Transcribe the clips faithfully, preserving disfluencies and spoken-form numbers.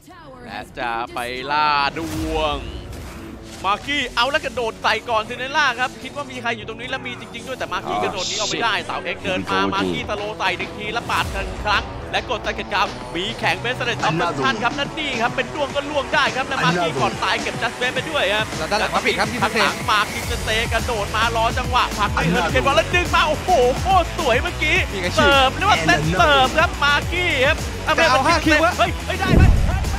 และจะไปล่าดวงมาร์กี้เอาแล้วกระโดดใส่ก่อนซินเนล่าครับคิดว่ามีใครอยู่ตรงนี้แล้วมีจริงๆด้วยแต่มาร์กี้กระโดดนี้เอาไม่ได้เต่าเอ็กเดินมามาร์กี้สโลใส่หนึ่งทีแล้วปาดกันครั้งและกดใส่เข็ดกาวมีแข่งเบสเซอร์ออปชั่นครับนั่นนี่ครับเป็นล่วงก็ล่วงได้ครับและมาร์กี้ก่อนตายเก็บจัสเบสไปด้วยครับแล้วด้านหลังมาปิดครับที่ข้างหลังมาร์กี้จะเตะกระโดดมารอจังหวะผลักไปเฮิร์นเคนบอลแล้วดึงมาโอ้โหโคตรสวยเมื่อกี้เสิร์ฟเรียกว่าเต้นเสิร์ฟครับมาร์กี้ครับเอาห้าคิวเฮ้ยเฮ้ยได้ไหม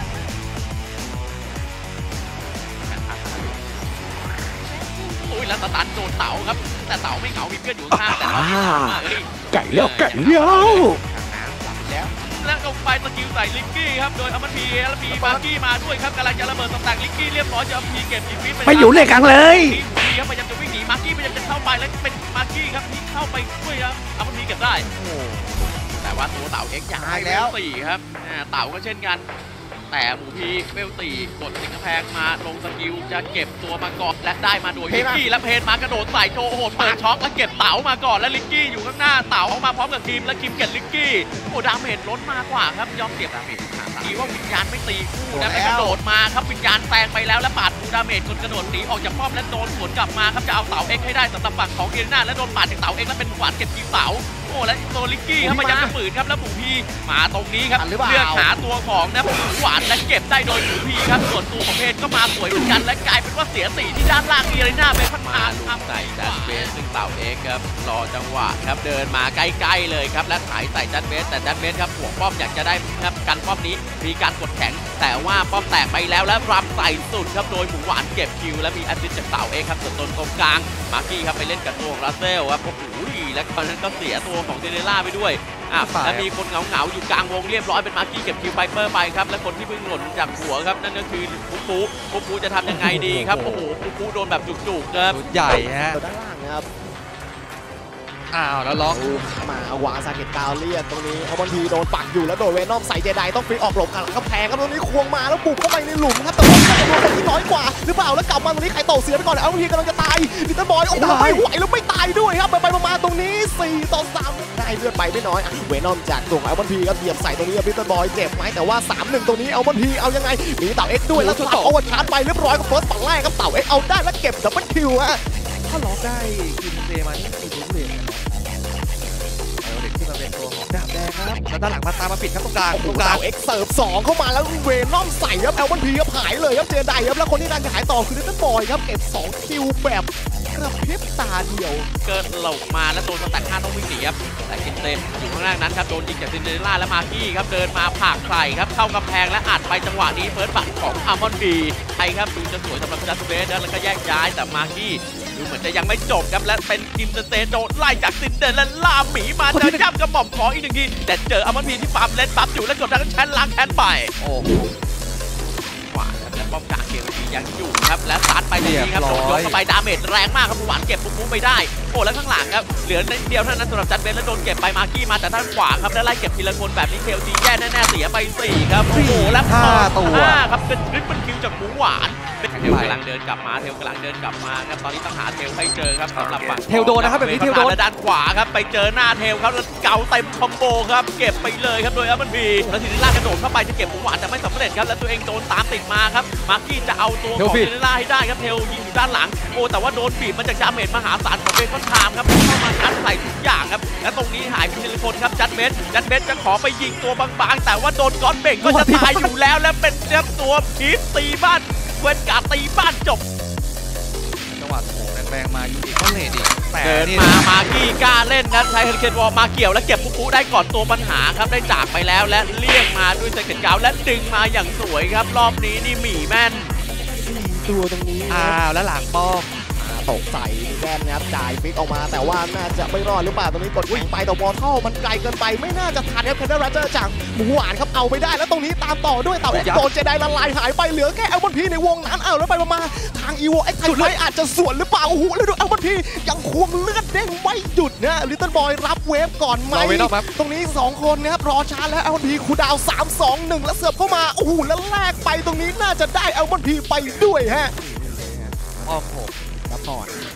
แล้วสตันโดนเต๋าครับแต่เต๋าไม่เหงามีเพื่อนอยู่ข้างแต่ไก่เลี้ยวไก่เลี้ยวแล้วแล้วลงไปสกิลใส่ลิกกี้ครับโดยเอามันพีแล้วมีมาร์กี้มาด้วยครับกำลังจะระเบิดตกแต่งลิกกี้เรียบร้อยจะเอาพีเก็บอีฟิตไปอยู่เลยกันเลยพีครับพยายามจะวิ่งหนีมาร์กี้พยายามจะเข้าไปแล้วเป็นมาร์กี้ครับที่เข้าไปช่วยครับเอามันพีเก็บได้แต่ว่าตัวเต๋าเอ็กซ์ยังไม่แล้วสี่ครับเต๋าก็เช่นกันแต่หมูพีเวลตีกดสิงกระแพงมาลงสกิลจะเก็บตัวมาก่อนและได้มาโดยลิกกี้และเพนมากระโดดใส่โชว์โหดเปิดช็อคแล้วเก็บเต๋ามาก่อนและลิกกี้อยู่ข้างหน้าเต๋าออกมาพร้อมกับคิมและคิมเก็บลิกกี้โอ้ดาเมจล้นมากกว่าครับยอมเสียบดาเมจทีว่าวิญญาณไม่ตีคู่นะไปกระโดดมาครับวิญญาณแซงไปแล้วและปาดคูดาเมจจนกระโดดหนีออกจากป้อมและโดนสวนกลับมาครับจะเอาเต๋าเอ็กให้ได้สำหรับฝั่งของเอเรน่าและโดนปาดจากเต๋าเอ็กและเป็นหวานเก็บคิวเต๋าโอ้และโซลิกกี้ครับพยายามจะฝืนครับแล้วหมูพีมาตรงนี้ครับเลือกหาตัวของนะหมูหวานและเก็บได้โดยหมูพีครับส่วนตัวของเพนก็มาสวยเหมือนกันและกลายเป็นว่าเสียสีที่ด้านล่างเอเรน่าเป็นพันมาทำใส่จัดเบสซึ่งเต๋าเอ็กครับรอจังหวะครับเดินมาใกล้ๆเลยครับและถ่ายใส่จัดเบสแต่จัดเบสครับห่วงป้อมอยากจะได้ครับกันป้อมนี้มีการกดแข็งแต่ว่าป้อมแตกไปแล้วและรำใส่สุดครับโดยหมูหวานเก็บคิวและมีแอสซิสต์จากเต๋าเอ็กครับส่วนตนตรงกลางมาร์กี้ครับไปเล่นกับตัวของรัสเซลครับโอ้โหและตอนนั้นก็เสียตัวของเซเนล่าไปด้วยอ่ะและมีคนเหงาๆอยู่กลางวงเรียบร้อยเป็นมาร์กี้เก็บคิวไฟเปอร์ไปครับและคนที่เพิ่งหล่นจากหัวครับนั่นก็คือปุ๊ปูปุ๊ปูจะทำยังไงดีครับโอ้โหปุ๊ปูโดนแบบจุกๆครับใหญ่ฮะด้านล่างนะครับอ้าวแล้วล็อกมาวางสาเก็ตกาวเลียดตรงนี้เอาบอลทีโดนปักอยู่แล้วโดนเวนอมใส่เจไดต้องฟรีออกหลบกันกำแพงครับตรงนี้ควงมาแล้วบุกเข้าไปในหลุมครับแต่ว่าจำนวนคนที่น้อยกว่าหรือเปล่าแล้วกลับมาตรงนี้ใครต่อเสือไปก่อนเอาบอลทีกำลังจะตายลิตเติ้ลบอยโอ้โหไม่ไหวแล้วไม่ตายด้วยครับไปไปมาตรงนี้สี่ต่อสามได้เลือดไปไม่น้อยเวนอมจากส่งเอาบอลทีก็เตรียมใส่ตรงนี้ลิตเติ้ลบอยเจ็บไหมแต่ว่า สามหนึ่ง ตรงนี้เอาบอลทีเอายังไงมีเต่าเอ็กซ์ด้วยแล้วสลับเอาวันชาร์จไปเรียบร้อยกับเฟิร์สฝั่งแรกครับเต่าเอ็กซ์เอาได้แล้วเก็บดับเบิลคิวฮะถ้าล็อกได้กินเซมาที่สี่ทุกเหรียญเด็กที่มาเป็นตัวของดาบแดงครับแล้วด้านหลังมาตามมาปิดครับตรงกลางตรงกลางเอ็กเซิร์ฟสองเข้ามาแล้วเวนอมใส่ครับแอลบันพีครับหายเลยครับเจไดครับแล้วคนที่ดันจะหายต่อคือลิตเติ้ลบอยครับเก็บสองคิวแบบกระพริบตาเดียวเกิดหลบมาแล้วโดนสแต็กห้าต้องวิ่งหนีครับแต่กินเต็มอยู่ข้างล่างนั้นครับโดนยิงจากซินเดอเรลล่าและมาร์กี้ครับเดินมาผลักใส่ครับเข้ากำแพงและอัดไปจังหวะนี้เฟิร์สบัตของอาร์มอนบีไทยครับดูจะสวยสำหรับจัสเบสแล้วก็แยกย้ายแต่มาร์กี้ดูเหมือนจะยังไม่จบครับและเป็นกิมสเตโดไล่จากซินเดอเรลล่าหมีมาเจอย่ำกระหม่อมขออีกหนึ่งทีแต่เจออาร์มอนบีที่ฟาร์มเล่นปั๊บอยู่และกดดันแชนล้างแค้นไปโอ้โหหวานและป้อมกลางเกมยังอยู่ครับและซัดไปตรงนี้ครับโดนยกเข้าไปดาเมจแรงมากครับหวานเก็บปุ๊บปุ๊บไปได้โอ้แล้วข้างหลังครับเหลือนิดเดียวเท่านั้นสำหรับจัดเบสแล้วโดนเก็บไปมาร์กี้มาแต่ด้านขวาครับแล้วไล่เก็บทีละคนแบบนี้เคลซีแย่แน่ๆเสียไปสี่ครับโอ้โหแล้วห้าตัวครับเป็นทริปเปิลคิวจากหมูหวานเทลกำลังเดินกลับมาเทลกำลังเดินกลับมาครับตอนนี้ต้องหาเทลให้เจอครับสำหรับฝั่งเทลโดนนะครับแบบนี้เทลโดนด้านขวาครับไปเจอหน้าเทลครับแล้วเก่าเต็มคอมโบครับเก็บไปเลยครับโดยอัลบันพีแล้วทีนี้ล่ากระโดดเข้าไปจะเก็บหมูหวานแต่ไม่สำเร็จครับแล้วตัวเองโดนตามติดมาครับมาร์กี้จะเอาตัวของทีนี้ล่าให้ได้ครับเทลยิงอยู่ด้านหลังโอ้แต่ว่าโดนบีบมาจากดาเมจมหาศาลของเบคอนไทม์ครับเข้ามาชัดใส่ทุกอย่างครับและตรงนี้หายไปทีละคนครับจัดเบสจัดเบสจะขอไปยิงตัวบางๆแต่ว่าโดนก้อนเบ่งก็จะตายอยู่แล้วและเป็นเจ้าตัวพีทตีบ้านเวนการ์ตีบ้านจบจังหวะโผล่แรงๆมาอยู่อีกก็เลดอีกแต่เดินมามากี้กล้าเล่นครับใช้เฮลิเคนวอลมาเกี่ยวและเก็บปุ๊บปุ๊บได้ก่อนตัวปัญหาครับได้จากไปแล้วและเรียกมาด้วยเซคันด์กาวและดึงมาอย่างสวยครับรอบนี้นี่หมี่แม่นตัวตรงนี้อ้าวแล้วหลังป้อมตกใส่แดนนะครับจ่ายฟิกออกมาแต่ว่าน่าจะไม่รอดหรือเปล่าตรงนี้กดวิ่งไปแต่วอลเท่ามันไกลเกินไปไม่น่าจะทันครับแคนเดอร์รัตเตอร์จากหมูหวานครับเอาไปได้แล้วตรงนี้ตามต่อด้วยเต่าเอ็กโดนเจไดละลายหายไปเหลือแค่เอลบันพีในวงนั้นเอาแล้วไปมาทางอีโวเอ็กไทไฟอาจจะสวนหรือเปล่าโอ้โหแล้วดูเอลบันพียังควงเลือดเด้งไม่หยุดนะลิตเติ้ลบอยรับเวฟก่อนไหมตรงนี้สองคนนะครับรอชาร์จแล้วเอลบันพีคูดาวสามสองหนึ่งแล้วเสิร์ฟเข้ามาโอ้โหแล้วแลกไปตรงนี้น่าจะได้เอลบันพีไปด้วยฮะอ้อมผมซัพพอร์ตทำได้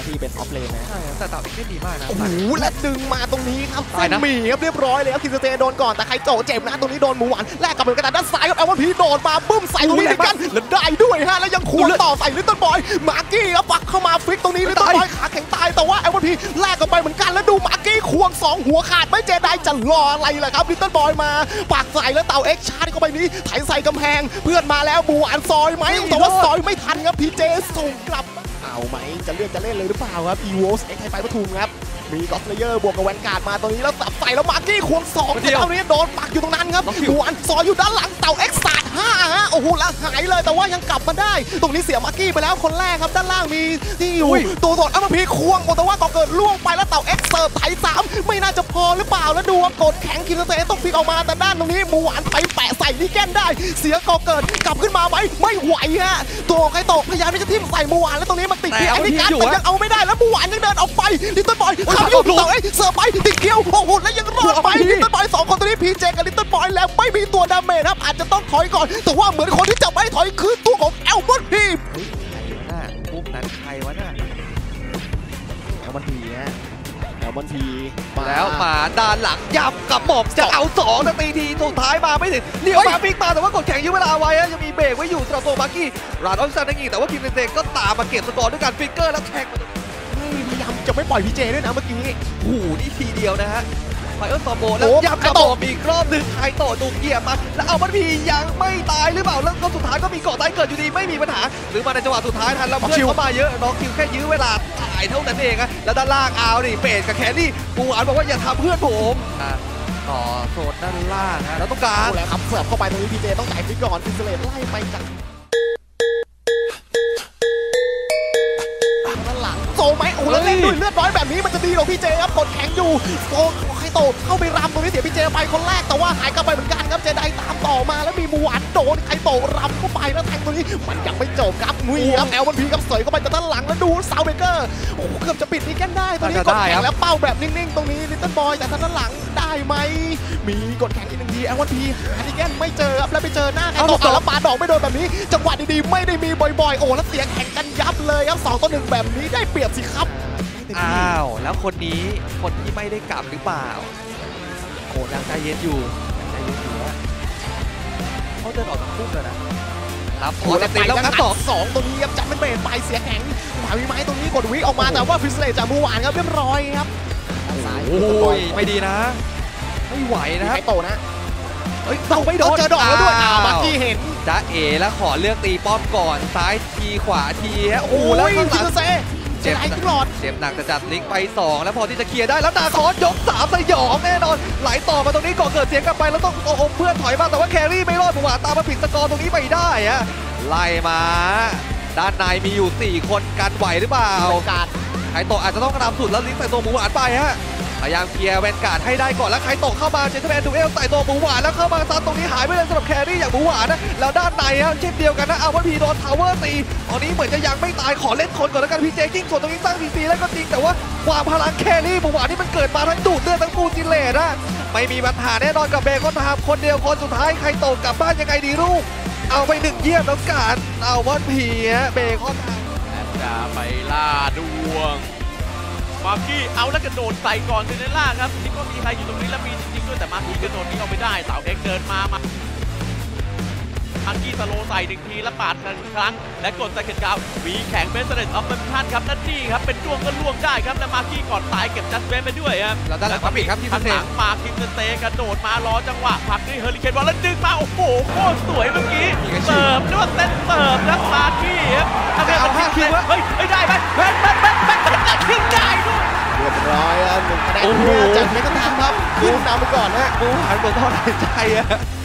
น้าที่เป็นออฟเลนนะใช่ครับแต่เต่าเอ็กซ์ดีมากนะโอ้โหและดึงมาตรงนี้ครับตายนะหมีครับเรียบร้อยเลยครับคินเซเตโดนก่อนแต่ใครโจเจ็บนะตรงนี้โดนหมูหวานแลกกับเป็นกระดานด้านซ้ายครับแอลวันพีโดนมาบึ้มใส่ตรงนี้เหมือนกันแล้วได้ด้วยฮะแล้วยังควงต่อใส่ลิตเติ้ลบอยมาร์กี้ครับปักเข้ามาฟิกตรงนี้ลิตเติ้ลบอยขาแข็งตายแต่ว่าแอลวันพีแลกกันไปเหมือนกันแล้วดูมาร์กี้ควงสองหัวขาดไม่เจไดจะรออะไรล่ะครับลิตเติ้ลบอยมาปักใส่แล้วเต่าเอ็กซ์ชาร์จเข้าไปนี้ไถใส่กำแพงเพื่อนมาแล้วหมูหวานซอยไหมแต่ว่าซอยไม่ทันครับพีเจส่งกลับเอาไหมจะเลือกจะเล่นเลยหรือเปล่าครับอีวอสเอ็กซ์ไฮไฟปทุมครับมีกอล์ฟเลเยอร์บวกกับแวนการ์ดมาตรงนี้แล้วสับใส่แล้วมาร์กี้ควงสองแต่เท่านี้โดนปักอยู่ตรงนั้นครับหวานซอยอยู่ด้านหลังเต่าเอ็กซ์สาดห้าฮะโอ้โหแล้วหายเลยแต่ว่ายังกลับมาได้ตรงนี้เสียมาร์กี้ไปแล้วคนแรกครับด้านล่างมีที่อยู่ตัวสดอัมพีควงแต่ว่าก็เกิดล่วงไปแล้วเต่าเอ็กซ์เสิร์ฟไถสามไม่น่าจะพอหรือเปล่าแล้วดูว่ากดแข็งคินเซต้องพลิกออกมาแต่ด้านตรงนี้หมูหวานไปแปะใส่ลิแกนได้เสียก็เกิดกลับขึ้นมาไหมไม่ไหวฮะตัวใครตกพยายามที่จะทิ่มใส่หมูหวานแล้วตรงนี้มันติดที่ไอ้นี่การแต่ยังเอาไม่ได้แล้วหมูหวานยังเดินออกไปลิตเติ้ลบอยขับอยู่เต่าเอ็กซ์เสิร์ฟไปติดเกี่ยวโอ้โหแล้วยังรอดไปลิตเติ้ลบอยสองคนตัวนี้พีเจกับลิตเติ้ลบอยแล้วไม่มีตัวดาเมจครับอาจจะต้องถอยก่อนแต่ว่าเหมือนคนที่จะไม่ถอยคือตัวของแอลมอนพีใครวะน่ะพวกนั้นใครวะน่ะแอลมอนพีฮะแอลมอนพีแล้วมาด้านหลังยับกับหมอบจะเอาสองแต่ตีทีสุดท้ายมาไม่ถึงเลี้ยวมาปิกมาแต่ว่ากดแข่งยื้อเวลาไว้ยังมีเบรกไว้อยู่สำหรับตัวมาร์กี้รานออฟซันนั่งอีกแต่ว่าคิมเซนก็ตามมาเก็บสกอร์ด้วยการฟิกเกอร์แล้วแท็กมาพยายามจะไม่ปล่อยพีเจด้วยนะเมื่อกี้โอ้โหนี่ทีเดียวนะฮะไฟเออร์ซอมโบแล้วยับกระโดดอีกรอบหนึ่งไคโตะดูเกียร์มาแล้วเอามันพียังไม่ตายหรือเปล่าแล้วก็สุดท้ายก็มีเกาะตายเกิดอยู่ดีไม่มีปัญหาหรือมาในจังหวะสุดท้ายทันแล้วเพื่อนเข้ามาเยอะน้องคิวแค่ยื้อเวลาตายเท่านั้นเองอะแล้วด้านล่างเอาดิเปดกับแคลรี่ปูอันบอกว่าอย่าทำเพื่อนผมต่อโซนด้านล่างนะแล้วต้องการแล้วครับเสิร์ฟเข้าไปตรงนี้พีเจต้องจ่ายฟิกก่อนฟิสเลตไล่ไปจากด้านหลังโซไหมโอ้แล้วเล่นด้วยเลือดน้อยแบบนี้มันจะดีหรอพี่เจครับกดแข็งอยู่โซไคโตะเข้าไปรำตรงนี้เสียพี่เจไปคนแรกแต่ว่าหายกลับไปเหมือนกันครับเจไดตามต่อมาแล้วมีหมูหวานโดนไคโตะรำเข้าไปแล้วแทงตรงนี้มันยังไม่จบครับมุ้ยครับแอลมันพีครับเสยเข้าไปจากด้านหลังแล้วดูซาวเบเกอร์โอ้เกือบจะปิดนี่กันได้ตรงนี้กดแข็งแล้วเป้าแบบนิ่งๆตรงนี้ลิตเติ้ลบอยแต่ทางด้านหลังได้ไหมมีกดแข็งอีกหนึ่งทีแอลวันพีหาดิแกนไม่เจอครับแล้วไปเจอหน้าไคโตะแล้วปาดอกไม่โดนแบบนี้จังหวะดีๆไม่ได้มีบ่อยๆโอ้แล้วเสียงแข่งกันยับเลยครับสองต่อหนึ่งแบบนี้ได้เปรียบสิครับอ้าวแล้วคนนี้คนที่ไม่ได้กลับหรือเปล่าโอ้ยังใจเย็นอยู่ใจเย็นอยู่ว่าเขาเดินออกจากคุกเลยนะรับพอเต็มแล้วครับสองสองตรงนี้ครับจัดเป็นเบรดไปเสียแข็งหมาวิไม้ตรงนี้กดวิออกมาแต่ว่าฟิสเลตจากมูหวานครับเรียบร้อยครับซ้ายโอ้ยไม่ดีนะ ไม่ไหวนะไคโตะนะเฮ้ยต้องไม่โดนเจอดอกแล้วด้วยอ้าวมากี้เห็นจ้าเอแล้วขอเลือกตีป้อมก่อนซ้ายทีขวาทีฮะโอ้โอ้แล้วยข้างหฟิลังสเซ่เจ็บขึ้นหลอดเจ็บหนักจะจัดลิงก์ไปสองแล้วพอที่จะเคลียร์ได้แล้วนาคอสยกสามสยองแน่นอนไหลต่อมาตรงนี้ก่อนเกิดเสียงกลับไปแล้วต้องโอมเพื่อนถอยมาแต่ว่าแครี่ไม่รอดหมูหวานตามมาปิดสกอร์ตรงนี้ไม่ได้ฮะไล่มาด้านในมีอยู่สี่คนกันไหวหรือเปล่าการไคโตะอาจจะต้องกระทำสุดแล้วลิงก์ใส่ตัวหมูหวานไปฮะพยายามเคลียร์แวนการ์ดให้ได้ก่อนแล้วไคโตะเข้ามาเจนเทอร์แมนดูเอลใส่ตัวหมูหวานแล้วเข้ามาซัดตรงนี้หายไปเลยสำหรับแครี่อย่างหมูหวานนะแล้วด้านในฮะเช่นเดียวกันนะเอาวันพีโดนทาวเวอร์ตีตอนนี้เหมือนจะยังไม่ตายขอเล่นคนก่อนแล้วกันพี่เจกิ้งส่วนตรงนี้สร้างทีซีแล้วก็จริงแต่ว่าความพลังแครี่หมูหวานที่มันเกิดมาทั้งดูดเลือดทั้งฟูจิเลตนะไม่มีปัญหาแน่นอนกับเบคอนทามคนเดียวคนสุดท้ายไคโตะกลับบ้านยังไงดีลูกเอาไปหนึ่งเยี่ยมแล้วการเอาวันพีฮะเบคอนทามจะไปล่าดวงมาร์กี้เอาแล้วกระโดดใส่ก่อนซินเนล่าครับนี่ก็มีใครอยู่ตรงนี้แล้วมีจริงๆด้วยแต่มาร์กี้กระโดดนี้เอาไม่ได้เต่าเอ็กเดินมามามาร์กี้สโลใส่หนึ่งทีแล้วปาดหนึ่งครั้งและกดใส่เข็ดกาวมีแข่งเบสเซอร์ออฟเฟนทันครับนั่นนี่ครับเป็นจ้วงก็ล่วงได้ครับแล้วมาร์กี้ก่อนตายเก็บจัสเบนไปด้วยครับแล้วด้านหลังมาปิดครับทีมข้างเซหลังมาคิมเตกระโดดมารอจังหวะผลักด้วยเฮอริเคนบอลแล้วดึงมาโอ้โหโคตรสวยเมื่อกี้เสิร์ฟด้วยเต้นเสิร์ฟครับมาร์กี้ครับถ้าเป็นทีมคิวเฮ้ยไม่ได้ไหมแบนแบนแบนแบนแบนทิ้งได้ด้วยเรียบร้อยแล้วหนึ่งคะแนนจากเมกะทามครับขึ้นนำไปก่อนนะหมูหวานเหมือนทอดหายใจอะ